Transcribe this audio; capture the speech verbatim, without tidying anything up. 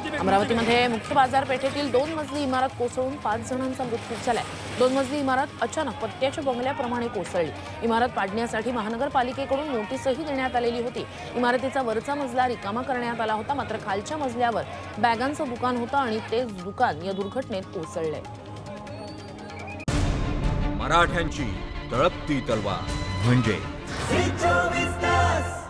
अमरावतीमध्ये मुक्त बाजारपेठेतील दोन मजली इमारत कोसळून पाच जणांचा मृत्यू झालाय। दोन मजली इमारत अचानक पत्त्याच्या बंगल्याप्रमाणे कोसळली। इमारत पाडण्यासाठी महानगरपालिकेकडून नोटीसही देण्यात आलेली होती। इमारतीचा वरचा मजला रिकामा करण्यात आला होता, मात्र खालच्या मजल्यावर बॅगांचं दुकान होतं आणि तेच दुकान या दुर्घटनेत कोसळले। मराठ्यांची तळपती तलवार म्हणजे